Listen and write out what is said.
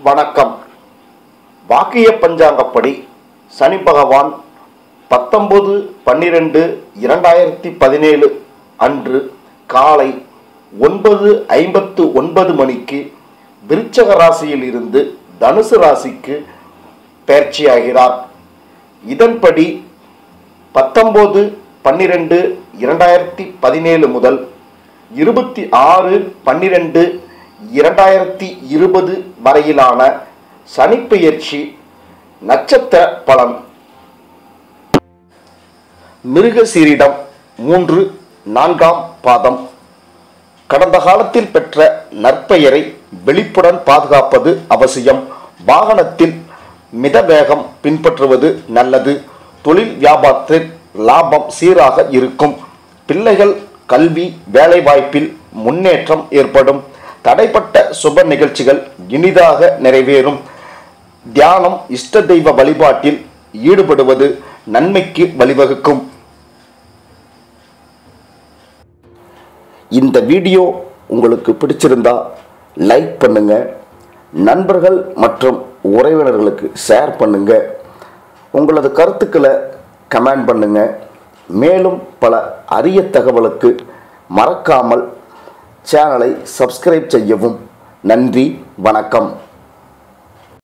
வணக்கம். வாக்கிய பஞ்சாங்கப்படி சனி பகவான் 19/12/2017 அன்று காலை 9:59 மணிக்கு விருச்சக ராசியில் இருந்து தனுசு ராசிக்கு பெயர்ச்சியாகிறார். இதன்படி 19/12/2017 முதல் 26/12/2020 வரையிலான சனிப்பெயர்ச்சி நட்சத்திர பலன். மிருகசீரிடம் 3 4ஆம் பாதம். கடந்த காலத்தில் பெற்ற நற்பெயரை வெளிப்புடன் பாதுகாப்பது அவசியம். வாகனத்தில் மிதவேகம் பின்பற்றுவது நல்லது. தொழில் வியாபாரத்தில் லாபம் சீராக இருக்கும். பிள்ளைகள் கல்வி வேலைவாய்ப்பில் முன்னேற்றம் ஏற்படும். தடைப்பட்ட சுப நிகழ்ச்சிகள் இனிதாக நிறைவேறும். தியானம், இஷ்ட தெய்வ வழிபாட்டில் ஈடுபடுவது நன்மைக்கு வழிவகுக்கும். இந்த வீடியோ உங்களுக்கு பிடிச்சிருந்தா லைக் பண்ணுங்க, நண்பர்கள் மற்றும் உறவினர்களுக்கு ஷேர் பண்ணுங்க, உங்களது கருத்துக்களை கமெண்ட் பண்ணுங்க. மேலும் பல அரிய தகவலுக்கு மறக்காமல் சேனலை சப்ஸ்கிரைப் செய்யவும். நன்றி, வணக்கம்.